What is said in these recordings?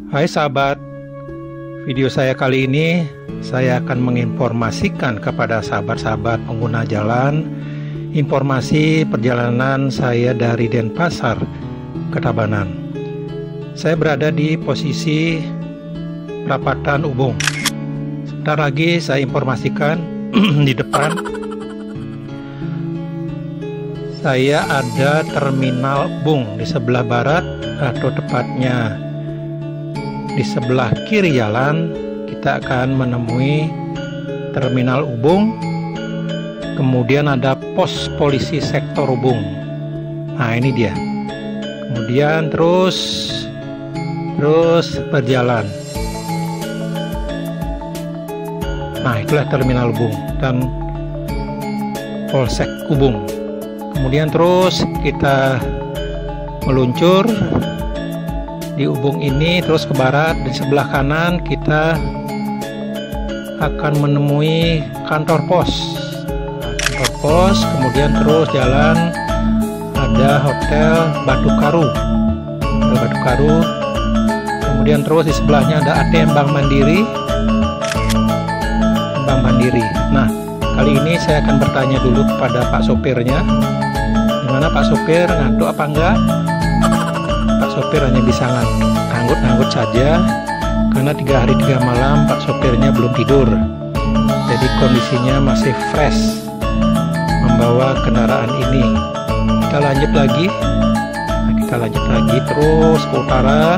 Hai sahabat, video saya kali ini saya akan menginformasikan kepada sahabat-sahabat pengguna jalan informasi perjalanan saya dari Denpasar ke Tabanan. Saya berada di posisi perapatan Ubung. Sebentar lagi saya informasikan di depan saya ada terminal Ubung di sebelah barat, atau tepatnya di sebelah kiri jalan kita akan menemui terminal Ubung. Kemudian ada pos polisi sektor Ubung. Nah ini dia. Kemudian terus berjalan. Nah itulah terminal Ubung dan Polsek Ubung. Kemudian terus kita meluncur di Ubung ini terus ke barat. Di sebelah kanan kita akan menemui kantor pos. Kemudian terus jalan ada Hotel Batu Karu. Kemudian terus di sebelahnya ada ATM Bank Mandiri. Nah, kali ini saya akan bertanya dulu kepada Pak sopirnya. Gimana Pak sopir, ngantuk apa enggak? Pak sopir hanya bisa nganggut-nganggut saja karena 3 hari 3 malam Pak sopirnya belum tidur. Jadi kondisinya masih fresh membawa kendaraan ini. Kita lanjut lagi. Terus ke utara.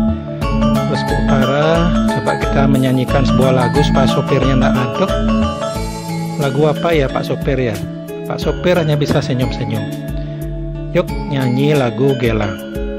Coba kita menyanyikan sebuah lagu supaya sopirnya tidak ngantuk. Lagu apa ya Pak sopir ya? Pak sopir hanya bisa senyum-senyum. Yuk nyanyi lagu Gelang.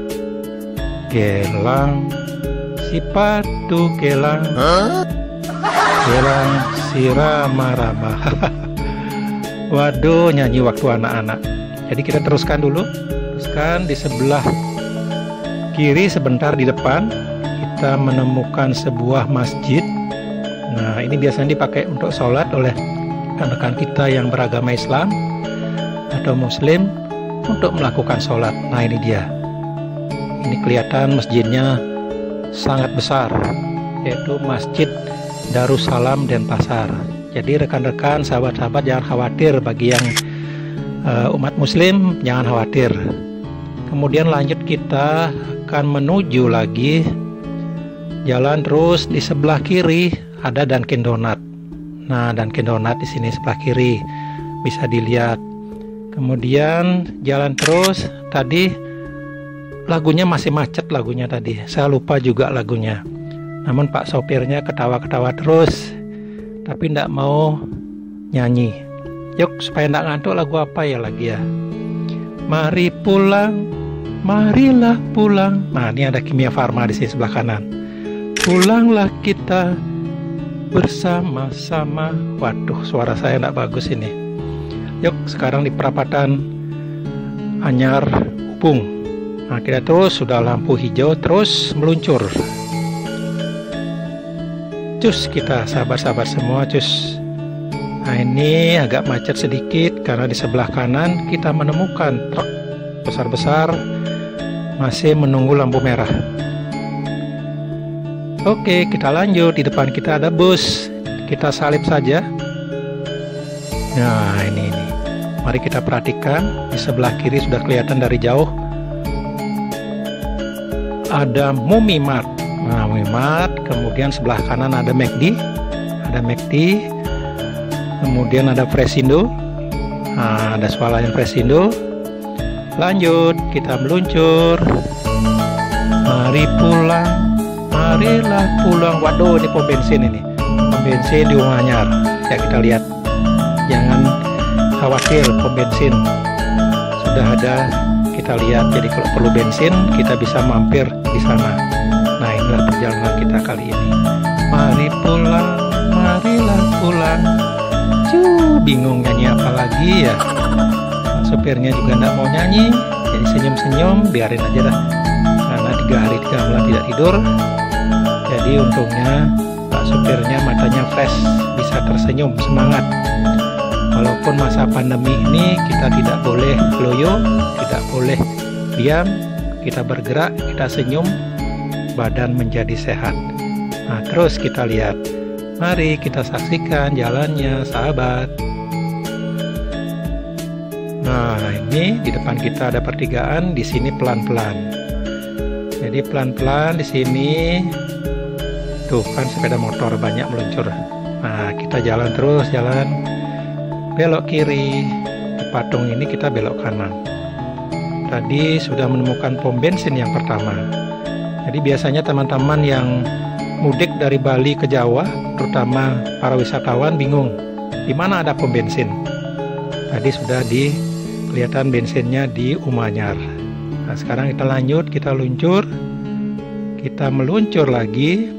Gelang si patu gelang, gelang si rama-rama. Waduh, nyanyi waktu anak-anak. Jadi kita teruskan dulu. Di sebelah kiri sebentar di depan kita menemukan sebuah masjid. Nah ini biasanya dipakai untuk sholat oleh rekan-rekan kita yang beragama Islam atau Muslim untuk melakukan sholat. Nah ini dia. Ini kelihatan masjidnya sangat besar, yaitu Masjid Darussalam Denpasar. Jadi rekan-rekan, sahabat-sahabat jangan khawatir, bagi yang umat muslim jangan khawatir. Kemudian lanjut kita akan menuju lagi jalan terus. Di sebelah kiri ada Dunkin Donat. Nah Dunkin Donat di sini sebelah kiri bisa dilihat. Kemudian jalan terus, tadi lagunya masih macet lagunya tadi. Saya lupa juga lagunya. Namun Pak sopirnya ketawa-ketawa terus, tapi tidak mau nyanyi. Yuk supaya tidak ngantuk, lagu apa ya lagi ya? Mari pulang, marilah pulang. Nah ini ada Kimia Farma di sini sebelah kanan. Pulanglah kita bersama-sama. Waduh, suara saya tidak bagus ini. Yuk sekarang di perapatan Anyar Ubung. Nah kita terus sudah lampu hijau terus meluncur. Cus kita sahabat-sahabat semua cus. Nah ini agak macet sedikit karena di sebelah kanan kita menemukan truk besar-besar masih menunggu lampu merah. Oke kita lanjut. Di depan kita ada bus. Kita salip saja. Nah ini. Mari kita perhatikan. Di sebelah kiri sudah kelihatan dari jauh ada Mumimart. Nah, Mumimart. Kemudian sebelah kanan ada McD. Kemudian ada Fresindo. Nah, ada swalayan Fresindo. Lanjut, kita meluncur. Mari pulang, marilah pulang. Waduh, ini pom bensin ini. Pom bensin di Ubung Anyar. Ya kita lihat. Jangan khawatir, pom bensin sudah ada. Kita lihat, jadi kalau perlu bensin kita bisa mampir di sana. Nah inilah perjalanan kita kali ini. Mari pulang, marilah pulang. Bingung nyanyi apa lagi ya. Sopirnya juga tidak mau nyanyi, jadi senyum-senyum, biarin aja dah. Karena 3 hari 3 malam tidak tidur. Jadi untungnya Pak sopirnya matanya fresh, bisa tersenyum, semangat. Walaupun masa pandemi ini kita tidak boleh loyo, tidak boleh diam, kita bergerak, kita senyum, badan menjadi sehat. Nah, terus kita lihat. Mari kita saksikan jalannya, sahabat. Nah, ini di depan kita ada pertigaan, di sini pelan-pelan. Jadi pelan-pelan di sini. Tuh kan sepeda motor banyak meluncur. Nah, kita jalan terus, jalan. Belok kiri. Di patung ini kita belok kanan. Tadi sudah menemukan pom bensin yang pertama. Jadi biasanya teman-teman yang mudik dari Bali ke Jawa, terutama para wisatawan, bingung di mana ada pom bensin. Tadi sudah kelihatan bensinnya di Umanyar. Nah, sekarang kita lanjut, kita luncur, kita meluncur lagi,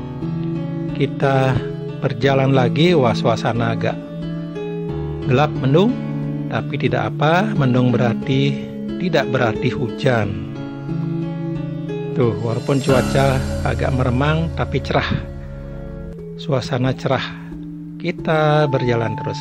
kita berjalan lagi. Wah, suasana agak gelap, mendung, tapi tidak apa, mendung tidak berarti hujan. Tuh, walaupun cuaca agak meremang, tapi cerah. Suasana cerah. Kita berjalan terus.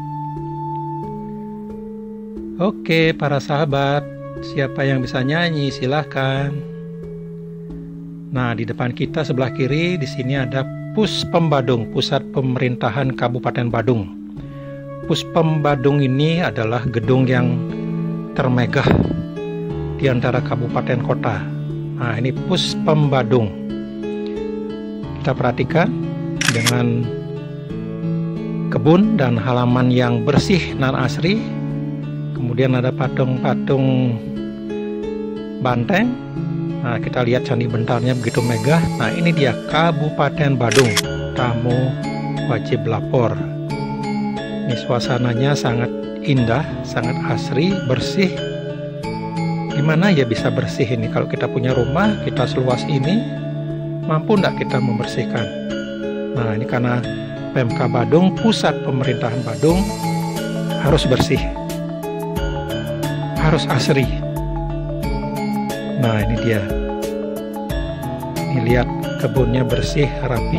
Oke, para sahabat, siapa yang bisa nyanyi, silahkan. Nah, di depan kita sebelah kiri, di sini ada Puspem Badung, Pusat Pemerintahan Kabupaten Badung. Puspem Badung ini adalah gedung yang termegah di antara kabupaten kota. Nah, ini Puspem Badung. Kita perhatikan dengan kebun dan halaman yang bersih dan asri. Kemudian ada patung-patung banteng. Nah, kita lihat candi bentarnya begitu megah. Nah, ini dia Kabupaten Badung. Tamu wajib lapor. Ini suasananya sangat indah, sangat asri, bersih. Gimana ya bisa bersih ini? Kalau kita punya rumah, kita seluas ini, mampu enggak kita membersihkan? Nah, ini karena PMK Badung, Pusat Pemerintahan Badung, harus bersih, harus asri. Nah, ini dia. Ini lihat kebunnya bersih, rapi.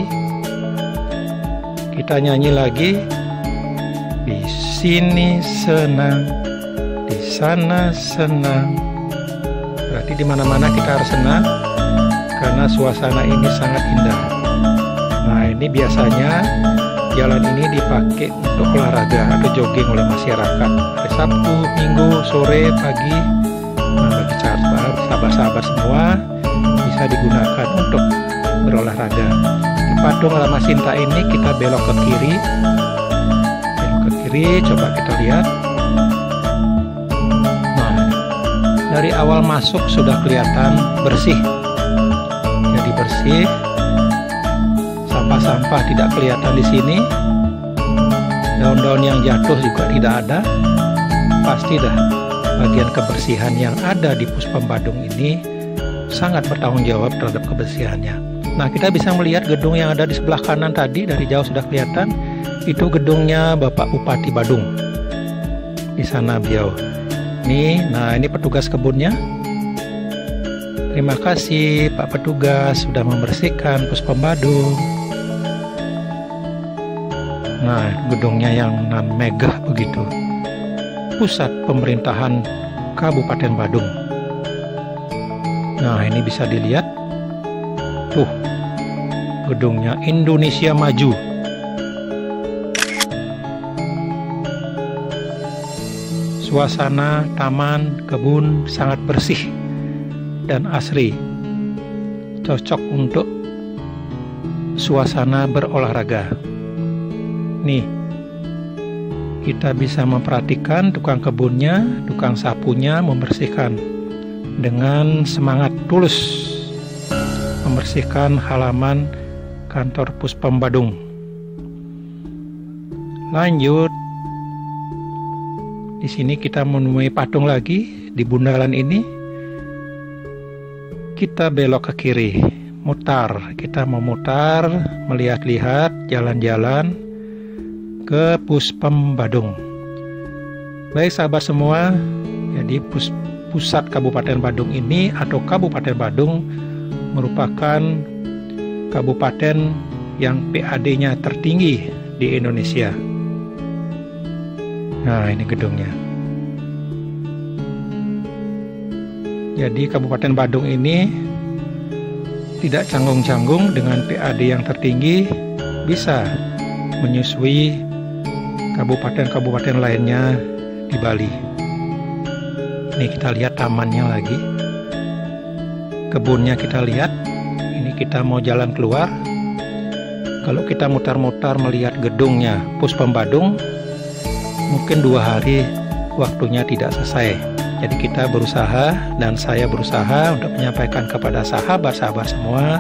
Kita nyanyi lagi. Di sini senang, di sana senang. Berarti di mana-mana kita harus senang karena suasana ini sangat indah. Nah, ini biasanya jalan ini dipakai untuk olahraga atau jogging oleh masyarakat. Hari Sabtu, Minggu, sore, pagi. Nah, bagi sahabat-sahabat semua bisa digunakan untuk berolahraga. Di patung Lama Sinta ini kita belok ke kiri. Belok ke kiri, coba kita lihat. Dari awal masuk sudah kelihatan bersih. Jadi bersih. Sampah-sampah tidak kelihatan di sini. Daun-daun yang jatuh juga tidak ada. Pasti dah bagian kebersihan yang ada di Puspem Badung ini sangat bertanggung jawab terhadap kebersihannya. Nah, kita bisa melihat gedung yang ada di sebelah kanan tadi, dari jauh sudah kelihatan. Itu gedungnya Bapak Bupati Badung. Di sana beliau. Nah ini petugas kebunnya. Terima kasih Pak Petugas sudah membersihkan Puspem Badung. Nah, gedungnya yang nan megah begitu. Pusat Pemerintahan Kabupaten Badung. Nah, ini bisa dilihat. Tuh, gedungnya Indonesia Maju. Suasana taman, kebun sangat bersih dan asri. Cocok untuk suasana berolahraga. Nih, kita bisa memperhatikan tukang kebunnya, tukang sapunya membersihkan dengan semangat tulus membersihkan halaman kantor Puspem Badung. Lanjut. Di sini kita menemui patung lagi di bundaran ini. Kita belok ke kiri, mutar. Kita memutar, melihat-lihat, jalan-jalan ke Puspem Badung. Baik sahabat semua, jadi pusat Kabupaten Badung ini atau Kabupaten Badung merupakan kabupaten yang PAD-nya tertinggi di Indonesia. Nah, ini gedungnya. Jadi Kabupaten Badung ini tidak canggung-canggung dengan PAD yang tertinggi, bisa menyusui kabupaten-kabupaten lainnya di Bali. Ini kita lihat tamannya lagi, kebunnya kita lihat. Ini kita mau jalan keluar. Kalau kita mutar-mutar melihat gedungnya Puspem-Badung, mungkin 2 hari waktunya tidak selesai. Jadi kita berusaha, dan saya berusaha untuk menyampaikan kepada sahabat-sahabat semua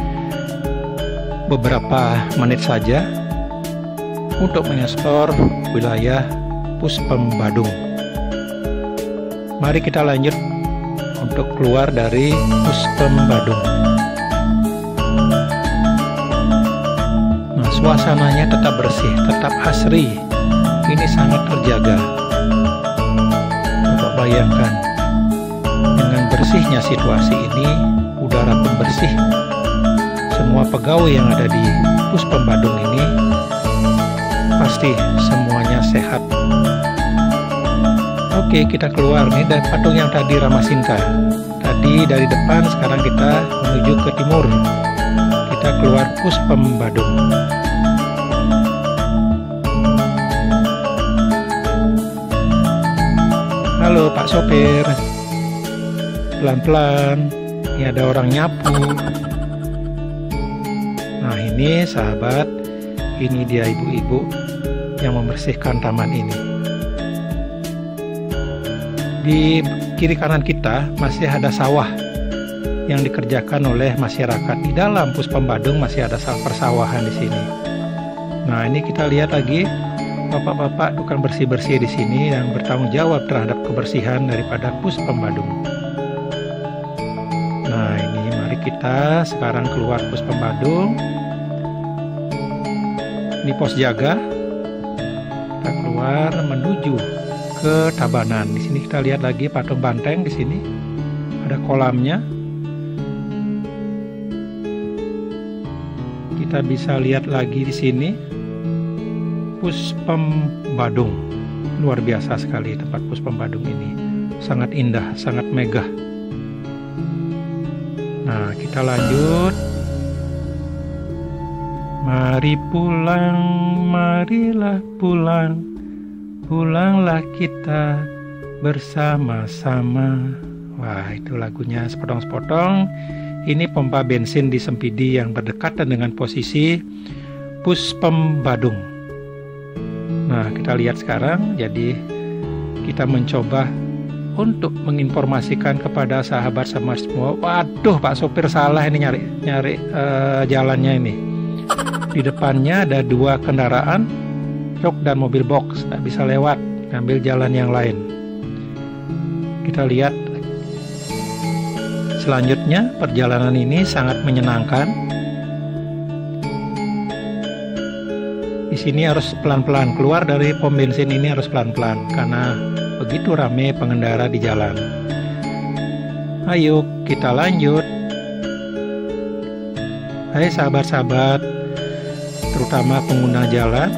beberapa menit saja untuk mengeksplor wilayah Puspem-Badung. Mari kita lanjut untuk keluar dari Puspem-Badung. Nah, suasananya tetap bersih, tetap asri. Ini sangat terjaga. Coba bayangkan, dengan bersihnya situasi ini, udara pun bersih. Semua pegawai yang ada di Puspem-Badung ini pasti semuanya sehat. Oke, kita keluar nih dari patung yang tadi Ramasinta. Tadi dari depan, sekarang kita menuju ke timur. Kita keluar Puspem-Badung. Halo Pak Sopir, pelan-pelan, ini ada orang nyapu. Nah ini sahabat, ini dia ibu-ibu yang membersihkan taman ini. Di kiri kanan kita masih ada sawah yang dikerjakan oleh masyarakat. Di dalam Puspem-Badung masih ada persawahan di sini. Nah ini kita lihat lagi bapak-bapak tukang bersih-bersih di sini yang bertanggung jawab terhadap kebersihan daripada Puspem-Badung. Nah ini mari kita sekarang keluar Puspem-Badung. Ini pos jaga. Kita keluar menuju ke Tabanan. Di sini kita lihat lagi patung banteng di sini. Ada kolamnya. Kita bisa lihat lagi di sini Puspem-Badung. Luar biasa sekali tempat Puspem-Badung ini. Sangat indah, sangat megah. Nah, kita lanjut. Mari pulang, marilah pulang. Pulanglah kita bersama-sama. Wah, itu lagunya sepotong-sepotong. Ini pompa bensin di Sempidi yang berdekatan dengan posisi Puspem-Badung. Nah, kita lihat sekarang. Jadi kita mencoba untuk menginformasikan kepada sahabat semua. Waduh, Pak sopir salah ini nyari jalannya ini. Di depannya ada 2 kendaraan, truk dan mobil box, tak bisa lewat, ngambil jalan yang lain. Kita lihat selanjutnya, perjalanan ini sangat menyenangkan. Di sini harus pelan-pelan, keluar dari pom bensin ini harus pelan-pelan karena begitu ramai pengendara di jalan. Ayo kita lanjut. Hai sahabat-sahabat, terutama pengguna jalan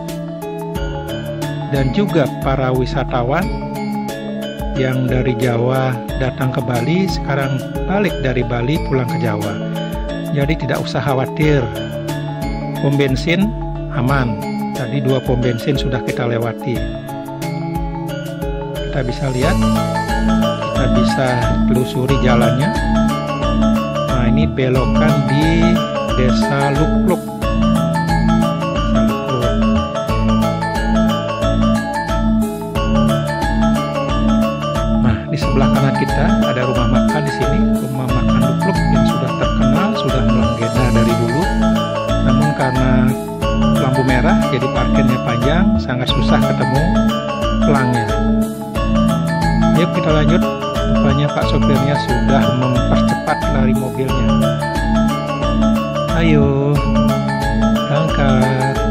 dan juga para wisatawan yang dari Jawa datang ke Bali, sekarang balik dari Bali pulang ke Jawa. Jadi tidak usah khawatir, pom bensin aman. Tadi 2 pom bensin sudah kita lewati. Kita bisa lihat, kita bisa telusuri jalannya. Nah ini belokan di Desa Lukluk. Nah di sebelah kanan kita ada rumah makan di sini, rumah makan Lukluk yang sudah terkenal, sudah melegenda dari dulu. Namun karena lampu merah jadi parkirnya panjang, sangat susah ketemu pelangnya. Ayo kita lanjut. Rupanya Pak sopirnya sudah mempercepat lari mobilnya. Ayo berangkat.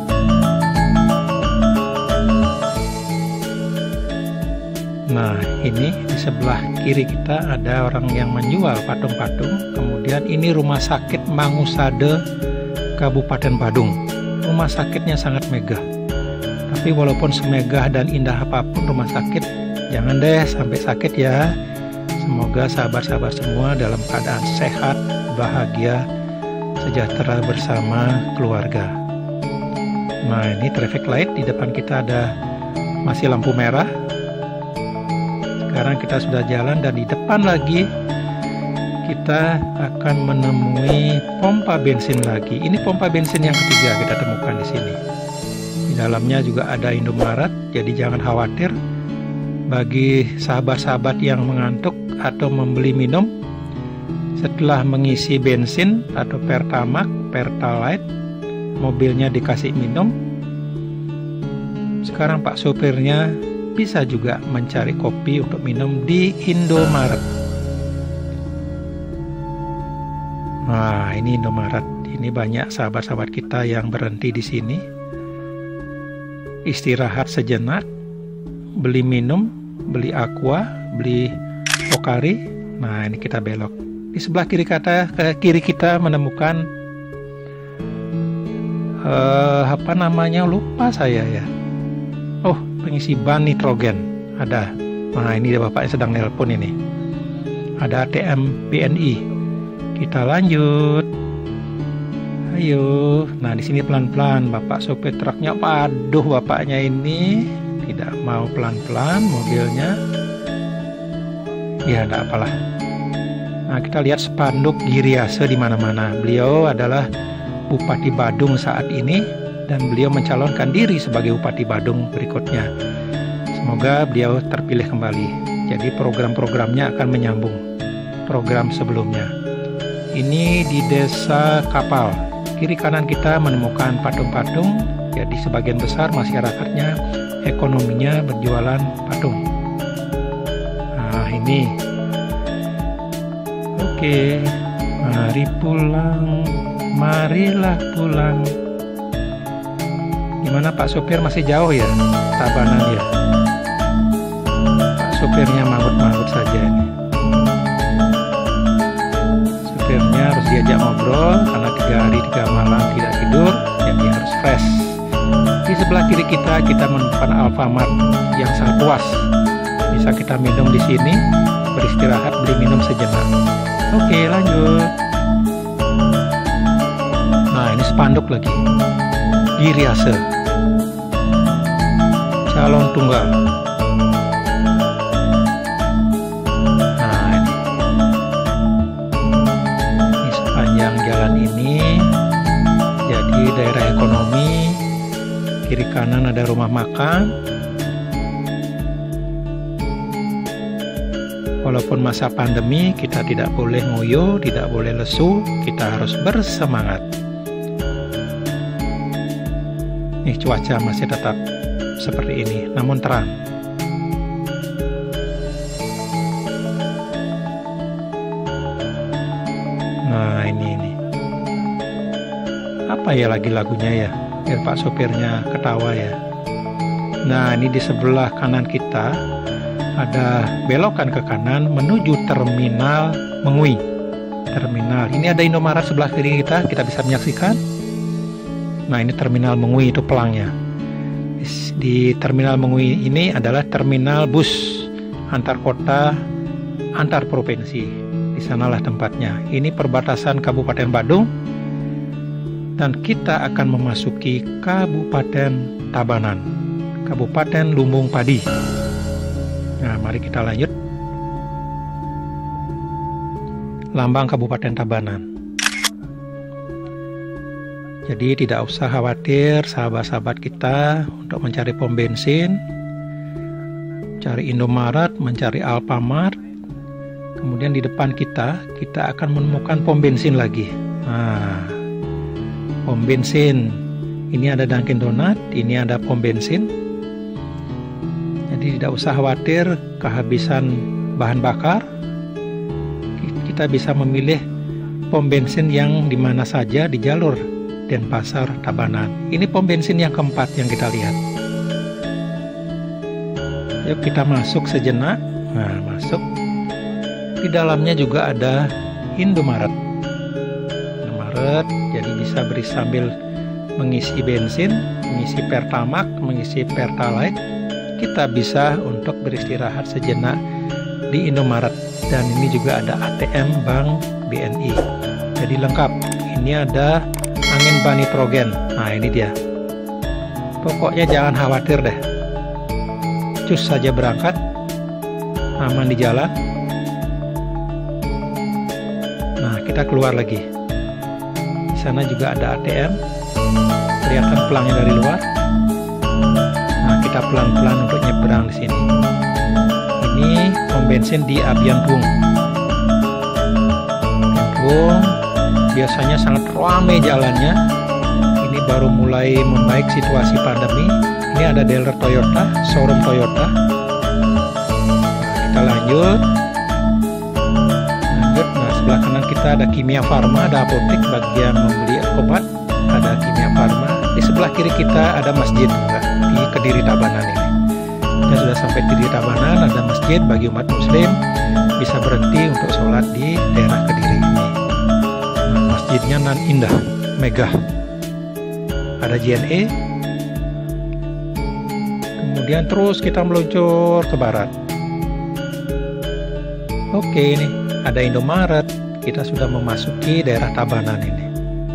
Nah ini di sebelah kiri kita ada orang yang menjual patung-patung. Kemudian ini rumah sakit Mangusade Kabupaten Badung. Rumah sakitnya sangat megah. Tapi walaupun semegah dan indah apapun rumah sakit, jangan deh sampai sakit ya. Semoga sahabat-sahabat semua dalam keadaan sehat, bahagia, sejahtera bersama keluarga. Nah, ini traffic light di depan kita masih lampu merah. Sekarang kita sudah jalan dan di depan lagi kita akan menemui pompa bensin lagi. Ini pompa bensin yang ketiga kita temukan di sini. Di dalamnya juga ada Indomaret, jadi jangan khawatir. Bagi sahabat-sahabat yang mengantuk atau membeli minum, setelah mengisi bensin atau Pertamax, Pertalite, mobilnya dikasih minum. Sekarang Pak sopirnya bisa juga mencari kopi untuk minum di Indomaret. Nah, ini Indomaret. Ini banyak sahabat-sahabat kita yang berhenti di sini, istirahat sejenak, beli minum, beli aqua, beli Pocari. Nah, ini kita belok. Di sebelah kiri kita menemukan apa namanya, lupa saya ya. Oh, pengisi ban nitrogen ada. Nah, ini bapaknya sedang nelpon ini. Ada ATM BNI. Kita lanjut. Ayo. Nah, di sini pelan-pelan. Bapak sopir truknya, waduh, bapaknya ini tidak mau pelan-pelan mobilnya. Ya, enggak apalah. Nah, kita lihat spanduk Giriase di mana-mana. Beliau adalah Bupati Badung saat ini dan beliau mencalonkan diri sebagai Bupati Badung berikutnya. Semoga beliau terpilih kembali. Jadi program-programnya akan menyambung program sebelumnya. Ini di Desa Kapal. Kiri kanan kita menemukan patung-patung. Jadi sebagian besar masyarakatnya ekonominya berjualan patung. Nah, ini. Oke, mari pulang, marilah pulang. Gimana Pak sopir, masih jauh ya Tabanan ya? Pak sopirnya mangut-mangut saja ini. Sopirnya harus diajak ngobrol karena 3 hari 3 malam tidak tidur, jadi harus fresh. Di sebelah kiri kita menemukan Alfamart yang sangat luas. Bisa kita minum di sini, beristirahat, beli minum sejenak. Oke, lanjut. Nah, ini spanduk lagi. Giriase. Calon tunggal. Nah, ini sepanjang jalan ini jadi daerah ekonomi. Kiri kanan ada rumah makan. Walaupun masa pandemi, kita tidak boleh ngoyo, tidak boleh lesu, kita harus bersemangat. Nih, cuaca masih tetap seperti ini, namun terang. Nah, ini. Apa ya lagi lagunya ya? Biar Pak sopirnya ketawa ya. Nah, ini di sebelah kanan kita ada belokan ke kanan menuju terminal Mengui. Terminal. Ini ada Indomaret sebelah kiri kita bisa menyaksikan. Nah, ini terminal Mengui, itu pelangnya. Di terminal Mengui ini adalah terminal bus antar kota, antar provinsi. Di sanalah tempatnya. Ini perbatasan Kabupaten Badung dan kita akan memasuki Kabupaten Tabanan, Kabupaten Lumbung Padi. Nah, mari kita lanjut. Lambang Kabupaten Tabanan. Jadi tidak usah khawatir sahabat-sahabat kita untuk mencari pom bensin, cari Indomaret, mencari Alfamart. Kemudian di depan kita akan menemukan pom bensin lagi. Nah, pom bensin. Ini ada Dunkin Donat, ini ada pom bensin. Jadi tidak usah khawatir kehabisan bahan bakar. Kita bisa memilih pom bensin yang di mana saja di jalur Denpasar Tabanan. Ini pom bensin yang keempat yang kita lihat. Yuk kita masuk sejenak. Nah, masuk. Di dalamnya juga ada Indomaret. Indomaret, jadi bisa beri sambil mengisi bensin, mengisi Pertamax, mengisi Pertalite. Kita bisa untuk beristirahat sejenak di Indomaret, dan ini juga ada ATM Bank BNI. Jadi lengkap. Ini ada angin ban nitrogen. Nah, ini dia. Pokoknya jangan khawatir deh. Cus saja berangkat, aman di jalan. Nah, kita keluar lagi. Di sana juga ada ATM. Kelihatan pelangnya dari luar. Nah, kita pelan-pelan untuk nyebrang di sini. Ini pom bensin di Abianbung. Biasanya sangat ramai jalannya. Ini baru mulai membaik situasi pandemi. Ini ada dealer Toyota, showroom Toyota. Kita lanjut. Nah, sebelah kanan kita ada Kimia Farma, ada apotek bagi yang membeli obat, ada Kimia Farma. Di sebelah kiri kita ada masjid di Kediri Tabanan ini. Kita sudah sampai di Kediri Tabanan, ada masjid bagi umat muslim bisa berhenti untuk sholat di daerah Kediri ini. Nah, masjidnya nan indah, megah. Ada JNE. Kemudian terus kita meluncur ke barat. Oke, ini ada Indomaret. Kita sudah memasuki daerah Tabanan ini.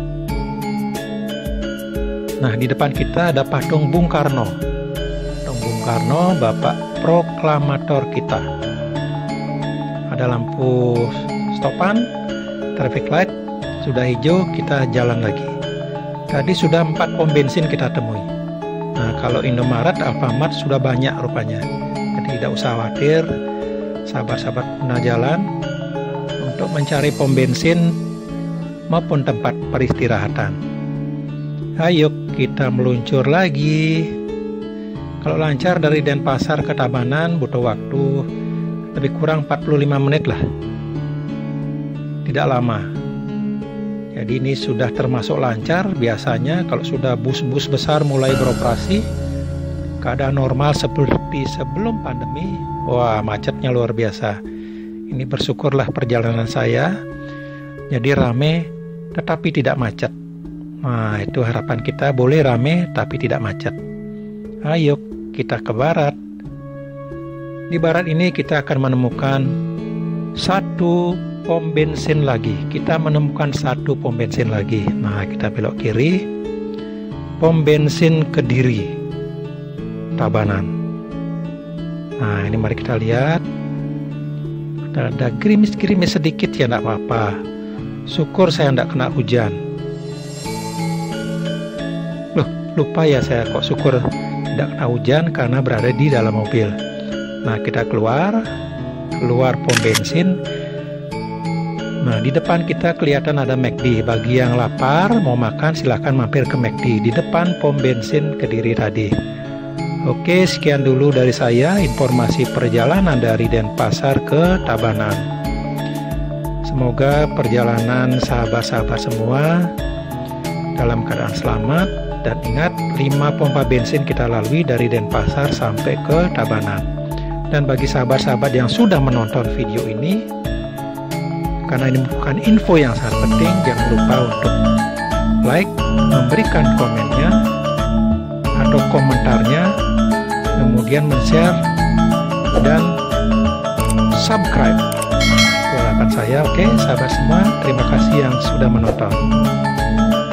Nah, di depan kita ada patung Bung Karno. Patung Bung Karno, Bapak Proklamator kita. Ada lampu stopan, traffic light, sudah hijau, kita jalan lagi. Tadi sudah 4 pom bensin kita temui. Nah, kalau Indomaret, Alfamart sudah banyak rupanya. Jadi tidak usah khawatir, sahabat-sahabat pengguna jalan, untuk mencari pom bensin maupun tempat peristirahatan. Ayo kita meluncur lagi. Kalau lancar dari Denpasar ke Tabanan butuh waktu lebih kurang 45 menit lah. Tidak lama. Jadi ini sudah termasuk lancar. Biasanya kalau sudah bus-bus besar mulai beroperasi, keadaan normal seperti sebelum pandemi, wah macetnya luar biasa. Ini bersyukurlah perjalanan saya. Jadi rame tetapi tidak macet. Nah, itu harapan kita, boleh rame tapi tidak macet. Ayo kita ke barat. Di barat ini kita akan menemukan satu pom bensin lagi. Kita menemukan satu pom bensin lagi. Nah, kita belok kiri. Pom bensin Kediri Tabanan. Nah, ini mari kita lihat. Ada gerimis-gerimis sedikit ya, enggak apa-apa. Syukur saya enggak kena hujan. Loh, lupa ya saya kok syukur tidak kena hujan karena berada di dalam mobil. Nah, kita keluar pom bensin. Nah, di depan kita kelihatan ada McD. Bagi yang lapar mau makan silahkan mampir ke McD di depan pom bensin Kediri tadi. Oke, sekian dulu dari saya informasi perjalanan dari Denpasar ke Tabanan. Semoga perjalanan sahabat-sahabat semua dalam keadaan selamat, dan ingat 5 pompa bensin kita lalui dari Denpasar sampai ke Tabanan. Dan bagi sahabat-sahabat yang sudah menonton video ini, karena ini merupakan info yang sangat penting, jangan lupa untuk like, memberikan komennya atau komentarnya, kemudian men-share dan subscribe. Itu harapan saya. Oke, sahabat semua, terima kasih yang sudah menonton.